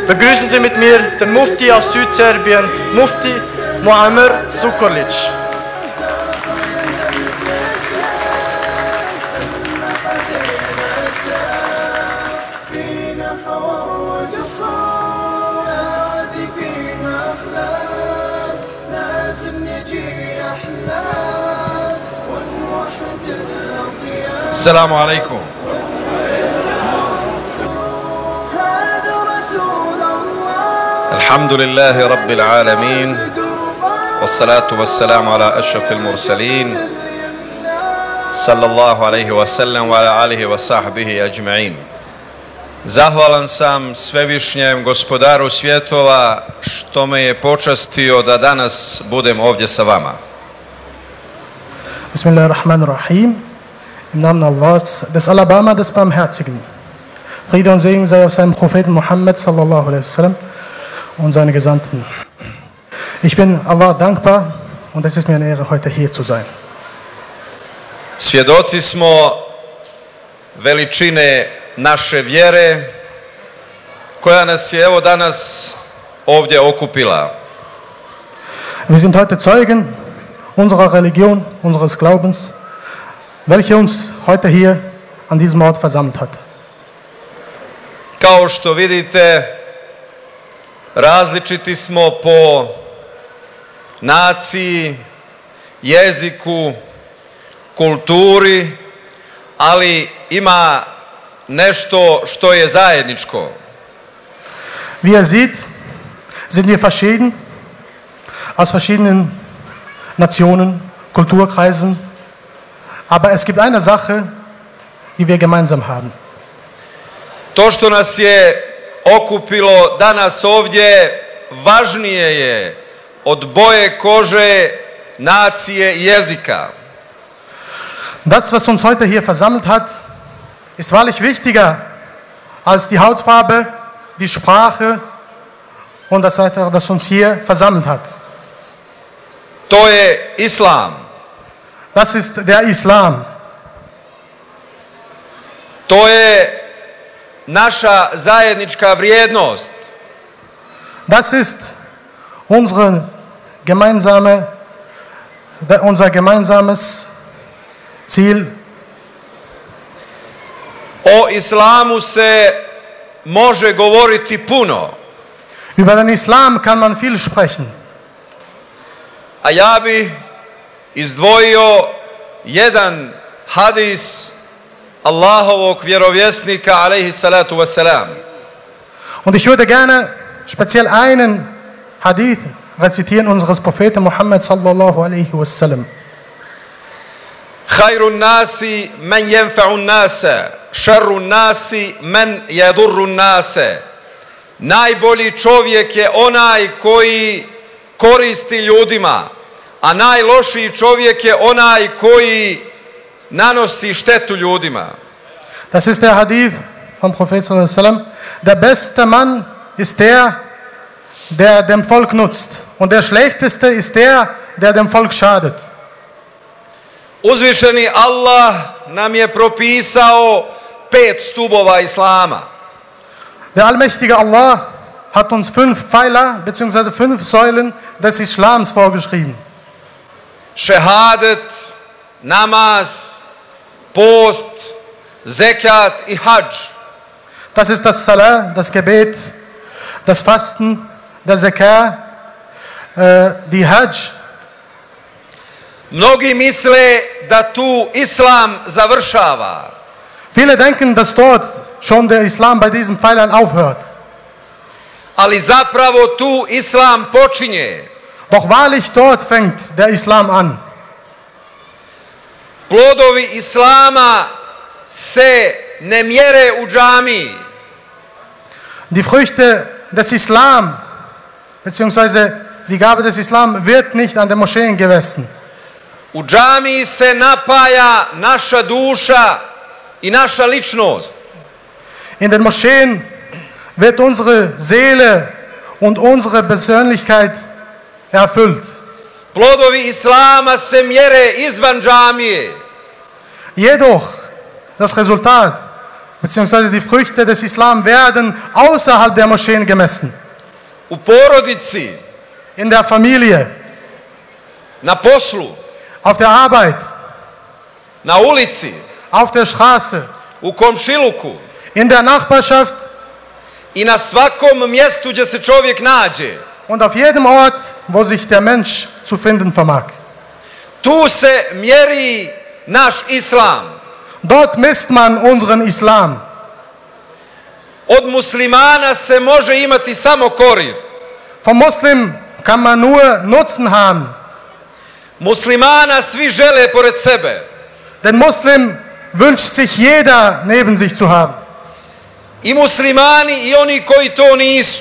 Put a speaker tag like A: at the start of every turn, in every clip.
A: Begrüßen Sie mit mir den Mufti aus Südserbien, Mufti Muamer Zukorlic.
B: السلام عليكم. الحمد لله رب العالمين والصلاة والسلام على أشرف المرسلين صلى الله عليه وسلم وعلى آله وصحبه أجمعين. Zahvalan sam svevišnjem gospodaru svjetova što me je počastio da danas budem ovdje sa vama.
C: Bismillahirrahmanirrahim. Im Namen Allahs, des Alabama, des Barmherzigen. Friede und Segen sei auf seinem Propheten Muhammad sallallahu alaihi wasallam und seine Gesandten. Ich bin Allah dankbar und es ist mir eine Ehre, heute hier zu sein.
B: Svjedoci smo veličine naše vjere koja nas je evo danas ovdje okupila.
C: Wir sind heute Zeugen unserer Religion, unseres Glaubens, welche uns heute hier an diesem Ort versammelt hat.
B: Kao što vidite, različiti smo po naciji, jeziku, kulturi, ali ima nešto što je zajedničko.
C: Wie ihr seht, sind wir verschieden, aus verschiedenen Nationen, Kulturkreisen, aber es gibt eine Sache, die wir gemeinsam haben.
B: To što nas je okupilo danas ovdje važnije je od boje kože, nacije i jezika.
C: Das, was uns heute hier versammelt hat, ist wahrlich wichtiger als die Hautfarbe, die Sprache und das Weitere, das uns hier versammelt hat.
B: To je Islam.
C: Das ist der Islam.
B: To je naša zajednička vrijednost.
C: Das ist unser gemeinsames Ziel.
B: O islamu se može govoriti puno.
C: Über den Islam kann man viel sprechen.
B: A ja bih izdvojio jedan hadis Allahovog vjerovjesnika alejhi salatu wassalam.
C: Und ich würde gerne speziell einen Hadith rezitieren unseres Propheten Muhammad sallallahu alaihi wasallam.
B: Khairun nasi man yanfa'un nasa, sharrun nasi man yadurrun nasa. Najbolji čovjek je onaj koji koristi ljudima, a najlošiji čovjek je onaj koji nanosi štetu ljudima.
C: Das ist der Hadith vom Propheten sallallahu alaihi wasallam. Der beste Mann ist der, der dem Volk nutzt. Und der schlechteste ist der, der dem Volk schadet.
B: Uzvišeni Allah nam je propisao 5 stubova Islama.
C: Der allmächtige Allah hat uns 5 Pfeiler bzw. 5 Säulen des Islams vorgeschrieben.
B: Šehadet, namaz, post, zekat i hadž.
C: Das ist das Salah, das Gebet, das Fasten, der Zakah, die Hajj.
B: Mnogi misle da tu Islam završava.
C: Viele denken, dass dort schon der Islam bei diesen Pfeilern aufhört.
B: Ali zapravo tu Islam počinje.
C: Doch wahrlich dort fängt der Islam an.
B: Plodovi Islama se ne mjere u džamiji.
C: Die Früchte des Islam, beziehungsweise die Gabe des Islam, wird nicht an den Moscheen gemessen.
B: U džamiji se napaja naša duša i naša ličnost.
C: In den Moscheen wird unsere Seele und unsere Persönlichkeit erfüllt.
B: Plodovi Islama se mjere izvan džamije.
C: Jedoch das Resultat beziehungsweise die Früchte des Islam werden außerhalb der Moscheen gemessen.
B: U porodici,
C: In der Familie,
B: na poslu,
C: auf der Arbeit,
B: na ulici,
C: auf der Straße,
B: u komšiluku
C: in der Nachbarschaft
B: i na svakom mjestu gdje se čovjek nađe.
C: und auf jedem Ort, wo sich der Mensch zu finden vermag.
B: Tu se mjeri naš islam.
C: Dort misst man unseren Islam.
B: Od muslimana se može imati samo korist.
C: Vom Muslim kann man nur Nutzen haben.
B: Muslimana svi žele pored sebe.
C: Denn Muslim wünscht sich jeder neben sich zu haben.
B: I muslimani i oni koji to nisu.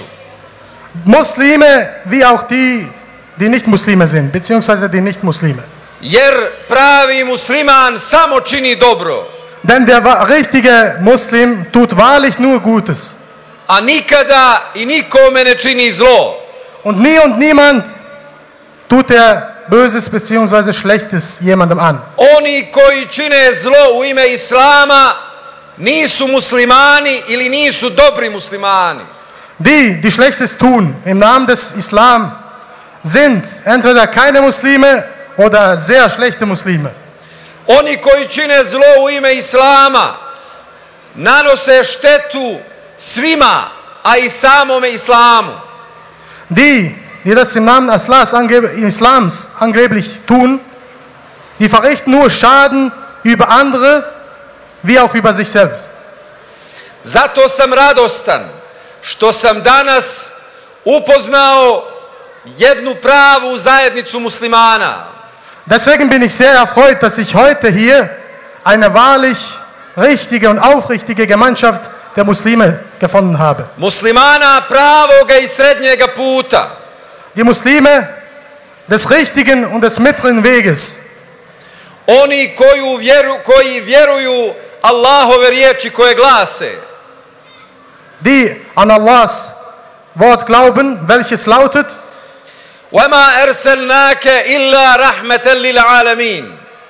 C: Muslime wie auch die, die nicht Muslime sind, beziehungsweise die Nicht-Muslime.
B: Jer pravi musliman samo čini dobro.
C: Denn der richtige Muslim tut wahrlich nur Gutes.
B: A nikada i nikome ne čini zlo.
C: Und nie und niemand tut Böses beziehungsweise Schlechtes jemandem an.
B: Oni koji čine zlo u ime Islama nisu muslimani ili nisu dobri muslimani.
C: Die Schlechtes tun im Namen des Islam, sind entweder keine Muslime oder sehr schlechte Muslime.
B: Oni koji čine zlo u ime Islama nanose štetu svima, a i samome Islamu.
C: Die das im Namen Islams angeblich tun, die verrichten nur Schaden über andere, wie auch über sich selbst.
B: Zato sam radostan što sam danas upoznao jednu pravu zajednicu muslimana.
C: Deswegen bin ich sehr erfreut, dass ich heute hier eine wahrlich richtige und aufrichtige Gemeinschaft der Muslime gefunden habe.
B: Muslimana pravoga i srednjega puta.
C: Die Muslime des richtigen und des mittleren Weges.
B: Oni koji vjeruju Allahove riječi koje glase:
C: Die an Allahs Wort glauben, welches lautet:
B: وَمَا أَرْسَلْنَاكَ إِلَّا رَحْمَةً لِلْعَالَمِينَ.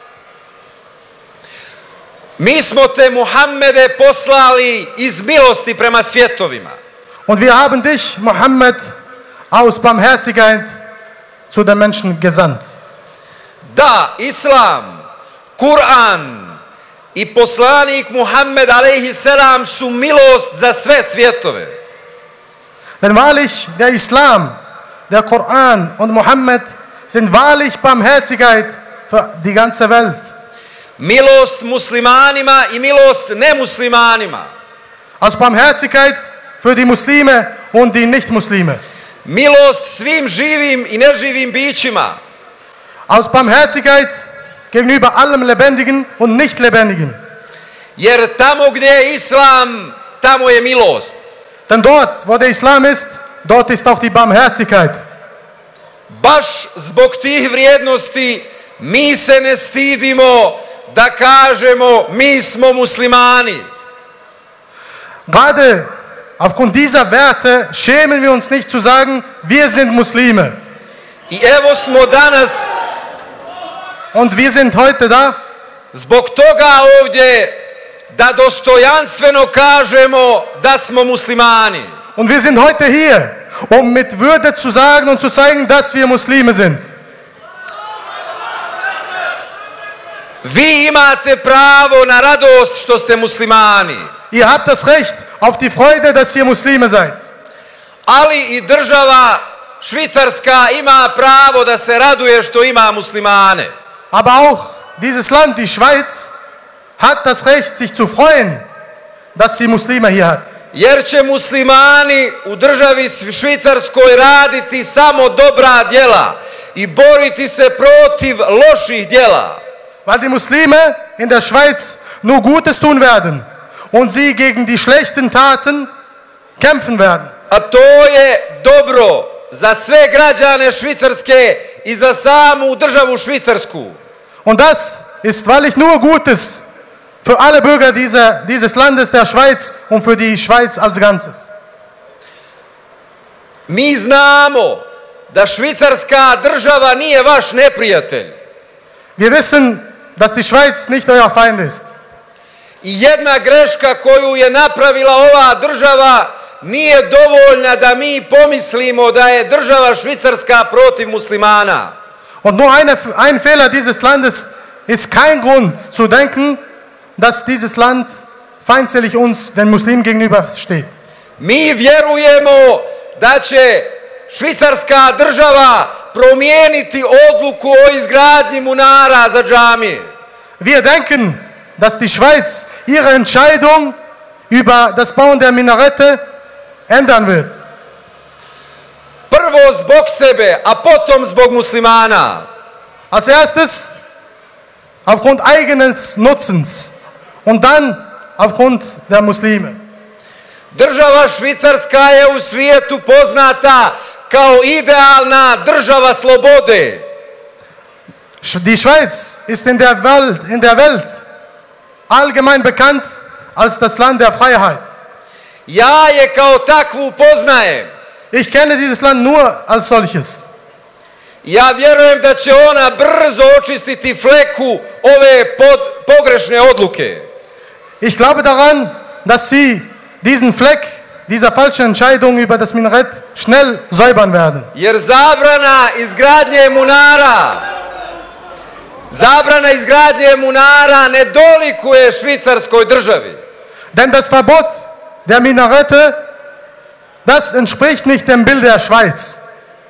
B: Mi smo te, Muhammede, poslali iz milosti prema svjetovima.
C: Und wir haben dich, Muhammad, aus Barmherzigkeit zu den Menschen gesandt.
B: Da, Islam, Kur'an i poslanik Muhammed alejhi selam su milost za sve svjetove.
C: Denn wahrlich, der Islam, der Koran und Muhammad sind wahrlich Barmherzigkeit für die ganze Welt.
B: Milost muslimanima i milost nemuslimanima.
C: Als Barmherzigkeit für die Muslime und die Nicht-Muslime.
B: Milost svim živim i neživim bićima.
C: Aus Barmherzigkeit gegenüber allem Lebendigen und Nicht-Lebendigen.
B: Jer tamo gdje je Islam, tamo je milost.
C: Denn dort, wo der Islam ist, dort ist auch die Barmherzigkeit.
B: Baš zbog tih vrijednosti mi se ne stidimo da kažemo mi smo muslimani.
C: Gerade aufgrund dieser Werte schämen wir uns nicht zu sagen, wir sind Muslime.
B: I evo smo danas
C: Und wir sind heute da,
B: zbog toga ovdje da dostojanstveno kažemo da smo muslimani.
C: und wir sind heute hier, um mit Würde zu sagen und zu zeigen, dass wir Muslime sind.
B: Vi imate pravo na radost što ste muslimani.
C: Ihr habt das Recht auf die Freude, dass ihr Muslime seid.
B: Ali i država Švicarska ima pravo da se raduje što ima muslimane.
C: Aber auch dieses Land, die Schweiz, hat das Recht, sich zu freuen, dass sie Muslime hier hat.
B: Jer će muslimani u državi Švicarskoj raditi samo dobra djela i boriti se protiv loših djela.
C: Weil die Muslime in der Schweiz nur Gutes tun werden und sie gegen die schlechten Taten kämpfen werden.
B: A to je dobro za sve građane Švicarske i za samu državu Švicarsku.
C: Und das ist wahrlich nur Gutes für alle Bürger dieses Landes, der Schweiz, und für die Schweiz als Ganzes.
B: Mi znamo da Švicarska država nije vaš neprijatelj.
C: Wir wissen, dass die Schweiz nicht euer Feind ist.
B: I jedna greška koju je napravila ova država nije dovoljna da mi pomislimo da je država Švicarska protiv muslimana.
C: Und nur ein Fehler dieses Landes ist kein Grund zu denken, dass dieses Land feindselig uns, den Muslimen, gegenübersteht.
B: Mi vjerujemo da će švicarska država promijeniti odluku o izgradnji munara za džamije.
C: Wir denken, dass die Schweiz ihre Entscheidung über das Bauen der Minarette ändern wird.
B: Prvo zbog sebe, a potom zbog muslimana.
C: Als erstes aufgrund eigenes Nutzens und dann aufgrund der Muslime.
B: Država Švicarska je u svijetu poznata kao idealna država slobode.
C: Die Schweiz ist in der Welt allgemein bekannt als das Land der Freiheit.
B: Ja je kao takvu poznajem.
C: Ich kenne dieses Land nur als solches.
B: Ja vjerujem da će ona brzo očistiti fleku ove pogrešne odluke.
C: Ich glaube daran, dass sie diesen Fleck dieser falschen Entscheidung über das Minarett schnell säubern werden.
B: Jer zabrana izgradnje munara ne dolikuje švicarskoj državi.
C: Denn das Verbot der Minarette, das entspricht nicht dem Bild der Schweiz.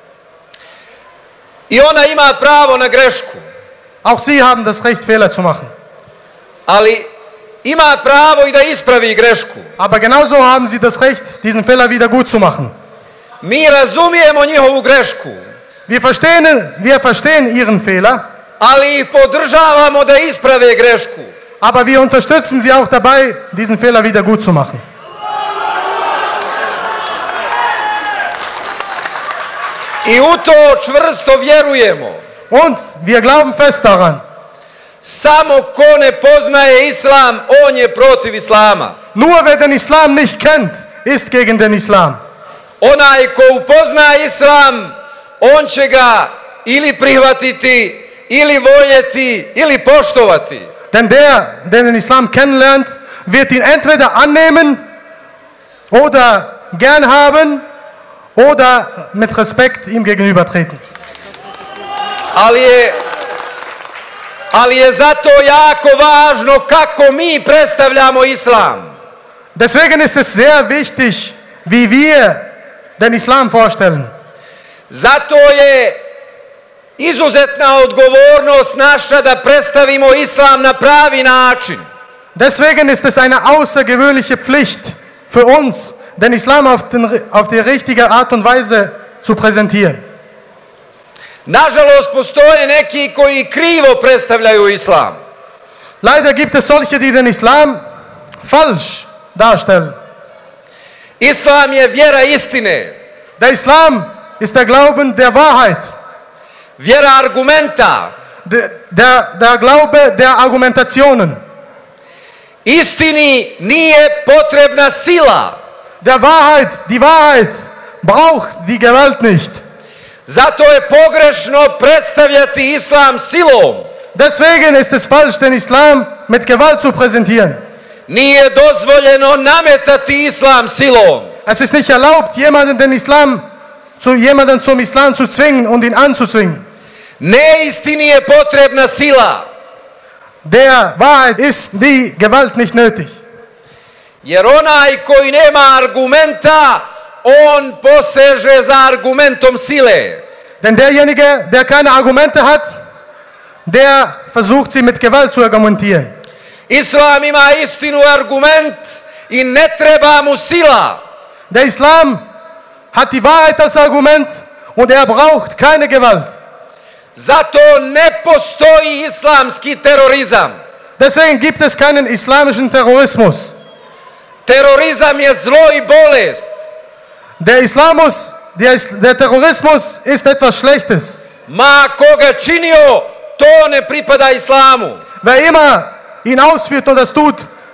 B: I ona ima pravo na grešku.
C: Auch sie haben das Recht, Fehler zu machen.
B: Ali ima pravo i da ispravi grešku.
C: Aber genauso haben sie das Recht, diesen Fehler wieder gut zu machen.
B: Mi razumijemo njihovu grešku.
C: Wir verstehen ihren Fehler.
B: Ali ih podržavamo da isprave grešku.
C: Aber wir unterstützen sie auch dabei, diesen Fehler wieder gut zu machen.
B: I u to čvrsto vjerujemo.
C: Und wir glauben fest daran.
B: Samo ko ne poznaje islam, on je protiv islama.
C: Nur wer den Islam nicht kennt, ist gegen den Islam.
B: Onaj ko upozna islam, on će ga ili prihvatiti, ili voljeti, ili poštovati.
C: Denn der den Islam kennenlernt, wird ihn entweder annehmen oder gern haben oder mit Respekt ihm gegenübertreten.
B: Ali je zato jako važno kako mi predstavljamo islam.
C: Deswegen ist es sehr wichtig, wie wir den Islam vorstellen.
B: Zato je izuzetna odgovornost naša da predstavimo islam na pravi način.
C: Deswegen ist es eine außergewöhnliche Pflicht für uns, den Islam auf die richtige Art und Weise zu präsentieren.
B: Nažalost, postoje neki koji krivo predstavljaju islam.
C: Leider gibt es solche, die den Islam falsch darstellen.
B: Islam je vjera istine.
C: Der Islam ist der Glauben der Wahrheit.
B: Vjera argumenta.
C: Der Glaube der Argumentationen.
B: Istini nije potrebna sila.
C: Die Wahrheit braucht die Gewalt nicht.
B: Zato je pogrešno predstavljati islam silom.
C: Deswegen ist es falsch, den Islam mit Gewalt zu präsentieren.
B: Nije dozvoljeno nametati islam silom.
C: Es ist nicht erlaubt, jemanden zum Islam zu zwingen und ihn anzuzwingen.
B: Neistini je potrebna sila.
C: Der Wahrheit ist die Gewalt nicht nötig.
B: Jer onaj koji nema argumenta, on poseže za argumentom sile.
C: Denn derjenige, der keine Argumente hat, der versucht sie mit Gewalt zu argumentieren.
B: Islam ima istinu argument i ne treba mu sila.
C: Der Islam hat die Wahrheit als Argument und er braucht keine Gewalt.
B: Zato ne postoji islamski terorizam.
C: Deswegen gibt es keinen islamischen Terrorismus.
B: Terorizam je zlo i bolest.
C: Der Terrorismus ist etwas Schlechtes.
B: Ma koga činio, to ne pripada islamu.
C: Wer immer ihn ausführt und das tut,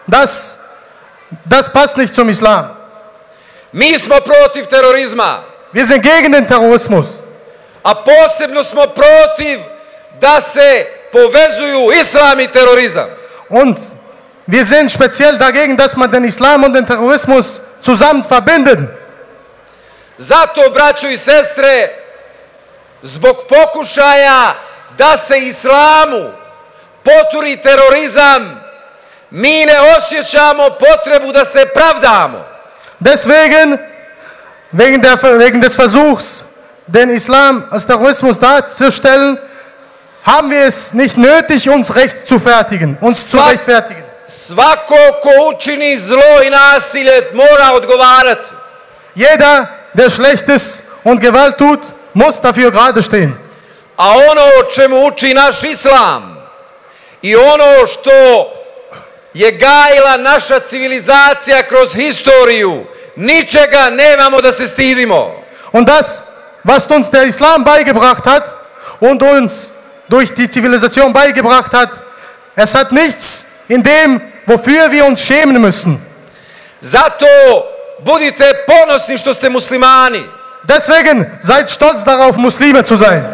C: das passt nicht zum Islam.
B: Mi smo protiv terorizma.
C: Wir sind gegen den Terrorismus.
B: A posebno smo protiv da se povezuju islam i terorizam.
C: Und wir sind speziell dagegen, dass man den Islam und den Terrorismus zusammen verbindet.
B: Zato, braćo i sestre, zbog pokušaja da se islamu poturi terorizam, mi ne osjećamo potrebu da se pravdamo.
C: Deswegen, wegen des Versuchs, den Islam als Terrorismus darzustellen, haben wir es nicht nötig, uns zu rechtfertigen.
B: Svako ko učini zlo i nasilje mora odgovarati.
C: Jeder, der Schlechtes und Gewalt tut, muss dafür gerade stehen.
B: A ono o čemu uči naš islam i ono što je gajila naša civilizacija kroz historiju, ničega nemamo da se stidimo.
C: Und das, was uns der Islam beigebracht hat und uns durch die Zivilisation beigebracht hat, es hat nichts in dem, wofür wir uns schämen müssen.
B: Zato budite ponosni što ste muslimani.
C: Deswegen seid stolz darauf, Muslime zu sein.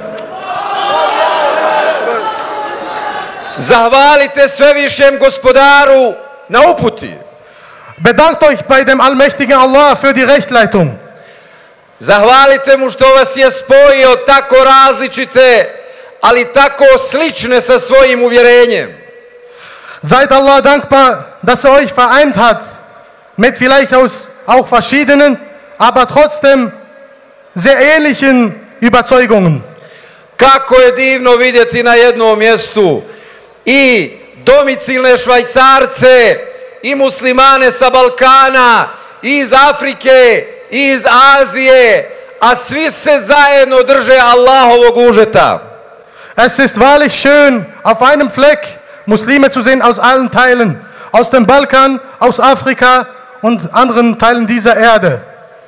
B: Zahvalite svevišnjem gospodaru na uputi.
C: Bedankt euch bei dem allmächtigen Allah für die Rechtleitung.
B: Zahvalite mu što vas je spojio tako različite, ali tako slične sa svojim uvjerenjem.
C: Seid Allah dankbar, dass er euch vereint hat, mit vielleicht auch verschiedenen, aber trotzdem sehr ähnlichen Überzeugungen.
B: Kako je divno vidjeti na jednom mjestu i domicilne Švajcarce, i muslimane sa Balkana, i iz Afrike, i iz Azije, a svi se zajedno drže Allahovog užeta.
C: Es ist wahrlich schön, auf einem Fleck Muslime zu sehen aus allen Teilen, aus dem Balkan, aus Afrika und anderen Teilen dieser Erde.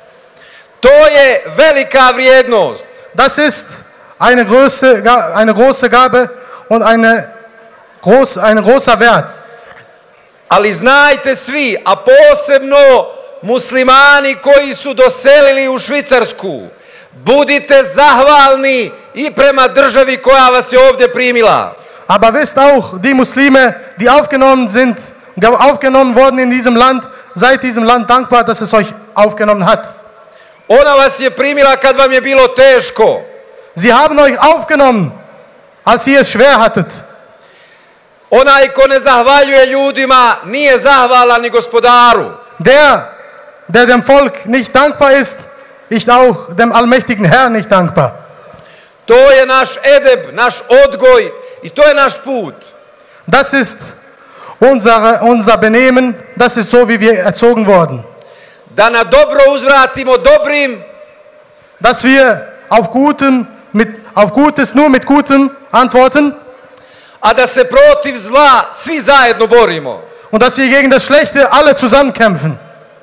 B: To je velika vrijednost.
C: Das ist eine große Gabe und ein großer Wert.
B: Ali znajte svi, a posebno muslimani koji su doselili u Švicarsku, budite zahvalni i prema državi koja vas je ovdje primila.
C: Aber wisst auch, die Muslime, die aufgenommen worden in diesem Land, seid diesem Land dankbar, dass es euch aufgenommen hat.
B: Ona vas je primila kad vam je bilo teško.
C: Sie haben euch aufgenommen, als ihr es schwer hattet.
B: Onaj ko ne zahvaljuje ljudima, nije zahvalan ni gospodaru.
C: Der dem Volk nicht dankbar ist, ist auch dem allmächtigen Herrn nicht dankbar.
B: To je naš edeb, naš odgoj i to je naš put.
C: Das ist unser Benehmen, das ist so, wie wir erzogen worden.
B: Da na dobro uzvratimo dobrim,
C: dass wir auf Gutes nur mit Gutem antworten,
B: a da se protiv zla svi zajedno borimo.
C: Und dass wir gegen das Schlechte alle zusammen kämpfen.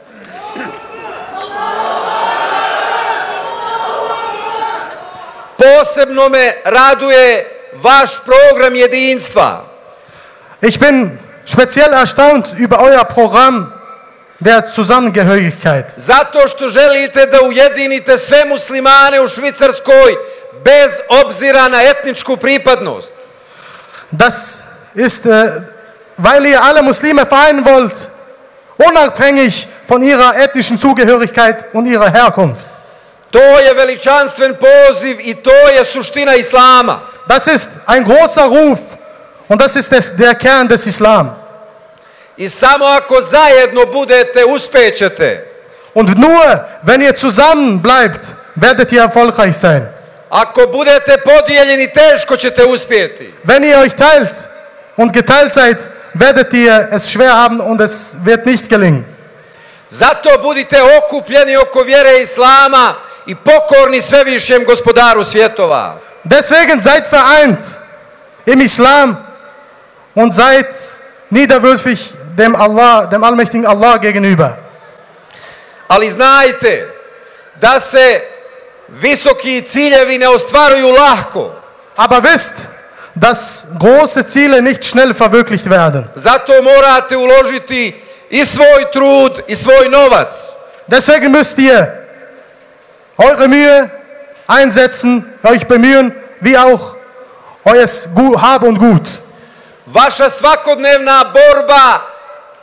B: Posebno me raduje vaš program jedinstva.
C: Ich bin speziell erstaunt über euer Programm der Zusammengehörigkeit.
B: Zato što želite da ujedinite sve muslimane u Švicarskoj bez obzira na etničku pripadnost.
C: Das ist, weil ihr alle Muslime vereinen wollt, unabhängig von ihrer ethnischen Zugehörigkeit und ihrer Herkunft.
B: To je veličanstven poziv i to je suština Islama.
C: Das ist ein großer Ruf und das ist der Kern des Islam.
B: I samo ako zajedno budete, uspećete.
C: Und nur, wenn ihr zusammen bleibt, werdet ihr erfolgreich sein.
B: Ako budete podijeljeni, teško ćete uspjeti.
C: Wenn ihr euch teilt und geteilt seid, werdet ihr es schwer haben und es wird nicht gelingen.
B: Zato budite okupljeni oko vjere Islama i pokorni svevišnjem gospodaru svjetova.
C: Deswegen seid vereint im Islam und seid niederwürfig dem allmächtigen Allah gegenüber.
B: Ali znajte da se visoki ciljevi ne ostvaruju lahko.
C: Aber wisst, dass große Ziele nicht schnell verwirklicht werden.
B: Zato morate uložiti i svoj trud i svoj novac.
C: Deswegen müsst ihr eure Mühe einsetzen, euch bemühen, wie auch euer Hab und Gut.
B: Vaša svakodnevna borba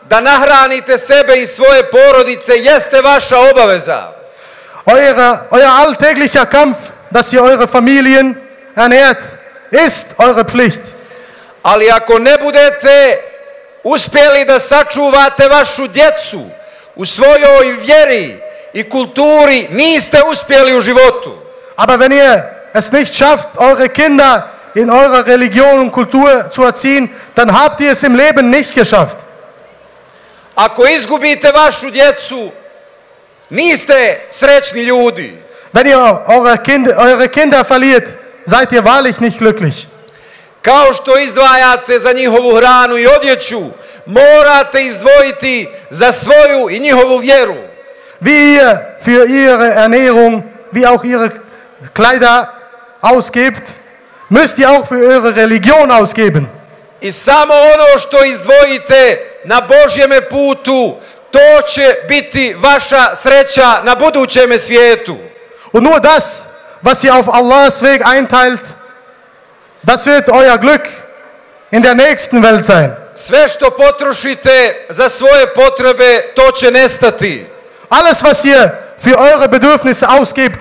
B: da nahranite sebe i svoje porodice jeste vaša obaveza.
C: Euer alltäglicher Kampf, dass ihr eure Familien ernährt, ist eure Pflicht.
B: Ali ako ne budete uspjeli da sačuvate vašu djecu u svojoj vjeri i kulturi, niste uspjeli u životu.
C: Aber wenn ihr es nicht schafft, eure Kinder in eurer Religion und Kultur zu erziehen, dann habt ihr es im Leben nicht geschafft.
B: Ako izgubite vašu djecu, niste srećni ljudi.
C: Wenn ihr eure Kinder verliert, seid ihr wahrlich nicht glücklich.
B: Kao što izdvajate za njihovu hranu i odjeću, morate izdvojiti za svoju i njihovu vjeru.
C: Wie ihr für ihre Ernährung, wie auch ihre Kleider ausgebt, müsst ihr auch für eure Religion ausgeben.
B: I samo ono što izdvojite na Božjeme putu, to će biti vaša sreća na budućem svijetu.
C: Und nur das, was ihr auf Allahs Weg einteilt, das wird euer Glück in der nächsten Welt sein.
B: Sve što potrošite za svoje potrebe, to će nestati.
C: Alles, was ihr für eure Bedürfnisse ausgebt,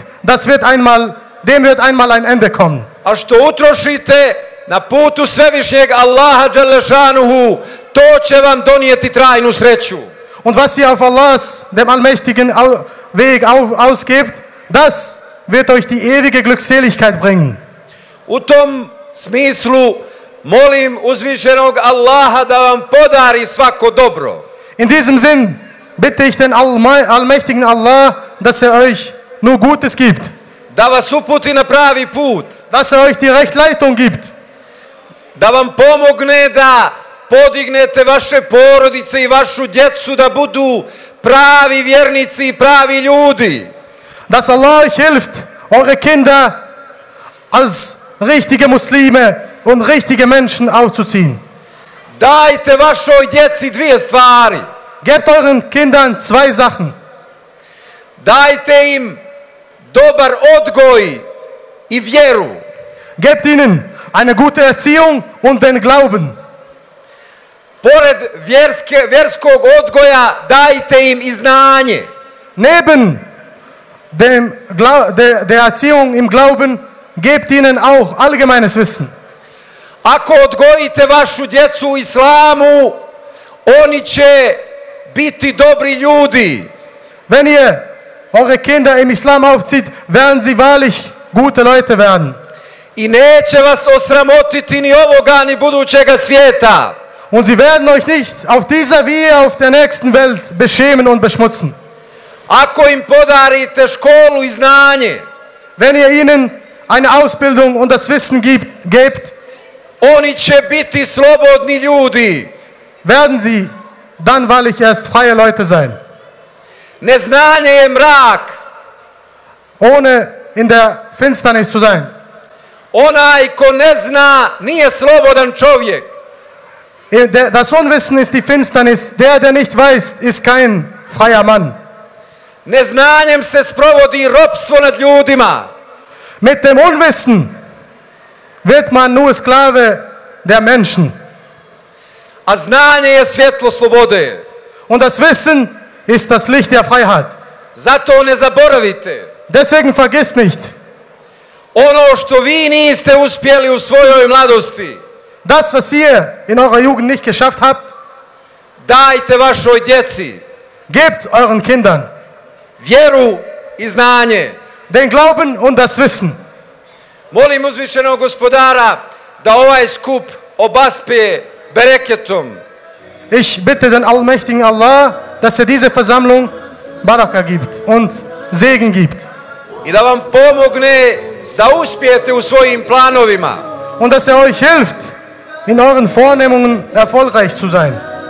C: dem wird einmal ein Ende kommen.
B: A što utrošite na putu svevišnjeg Allaha dželešanuhu, to će vam donijeti trajnu sreću.
C: Und was ihr auf Allahs, dem allmächtigen Weg ausgebt, das wird euch die ewige Glückseligkeit bringen.
B: U tom smislu molim uzvišenog Allaha da vam podari svako dobro.
C: In diesem Sinn bitte ich den allmächtigen Allah, dass euch nur Gutes gibt.
B: Da vas uputi na pravi put.
C: Dass euch die Rechtleitung gibt.
B: Da vam pomogne da podignete vaše porodice i vašu djecu da budu pravi vjernici i pravi ljudi.
C: Dass Allah euch hilft, eure Kinder als richtige Muslime und richtige Menschen aufzuziehen.
B: Dajte vašoj djeci dvije stvari.
C: Gebt euren Kindern zwei Sachen.
B: Dajte im dobar odgoj i vjeru.
C: Gebt ihnen eine gute Erziehung und den Glauben.
B: Pored vjerskog odgoja dajte im i znanje.
C: Neben der Erziehung im Glauben gebt ihnen auch allgemeines Wissen.
B: Ako odgojite vašu djecu u islamu, oni će biti dobri ljudi.
C: Wenn ihr eure Kinder im Islam aufzieht, werden sie wahrlich gute Leute werden.
B: I neće vas osramotiti ni ovoga ni budućega svijeta.
C: Und sie werden euch nicht auf dieser wie auf der nächsten Welt beschämen und beschmutzen.
B: Ako im podarite školu i znanje,
C: wenn ihr ihnen eine Ausbildung und das Wissen gebt,
B: oni će biti slobodni ljudi.
C: Werden sie dann wahrlich erst freie Leute sein.
B: Neznanje je mrak.
C: Ohne in der Finsternis zu sein.
B: Onaj ko ne zna nije slobodan čovjek.
C: Das Unwissen ist die Finsternis. Der nicht weiß, ist kein freier Mann.
B: Neznanjem se sprovodi ropstvo nad ljudima.
C: Mit dem Unwissen wird man nur Sklave der Menschen.
B: A znanje je svjetlo slobode.
C: Und das Wissen ist das Licht der Freiheit.
B: Zato ne zaboravite.
C: Deswegen vergisst nicht.
B: Ono što vi niste uspjeli u svojoj mladosti.
C: Das, was ihr in eurer Jugend nicht geschafft habt,
B: dajte vašoj djeci.
C: Gebt euren Kindern
B: vjeru i znanje.
C: Den Glauben und das Wissen.
B: Molim uzvišenog gospodara da ovaj skup obaspe bereketom.
C: Ich bitte den allmächtigen Allah, dass diese Versammlung Baraka gibt und Segen gibt.
B: I da vam pomogne da uspijete u svojim planovima.
C: Und dass euch hilft, in euren Vornehmungen erfolgreich zu sein.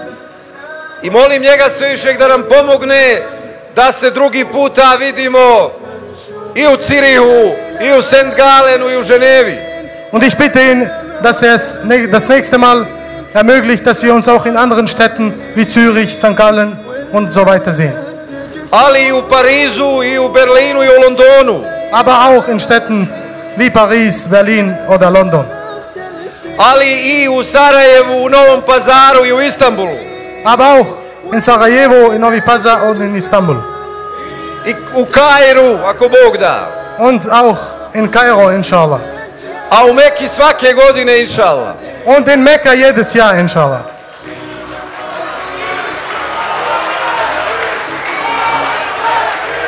B: I molim njega svevišnjeg da nam pomogne da se drugi puta vidimo i u Cirihu, i u St. Galenu, i u Ženevi.
C: Und ich bitte ihn, dass es das nächste Mal ermöglicht, dass wir uns auch in anderen Städten wie Zürich, St. Gallen und so weiter sehen.
B: Ali i u Parizu, i u Berlinu, i u Londonu.
C: Aber auch in Städten wie Paris, Berlin oder London.
B: Ali i u Sarajevu, u Novom Pazaru i u Istanbulu.
C: Aber auch in Sarajevo, in Novi Pazar und in Istanbul.
B: I u Kairu, ako Bog da.
C: Und auch in Kairo, inshallah.
B: A u Meki svake godine, inšallah.
C: Und in Mekka jedes Jahr, inshallah.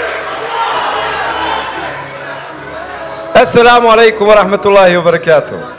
B: Assalamu alaikum wa rahmatullahi wa barakatuh.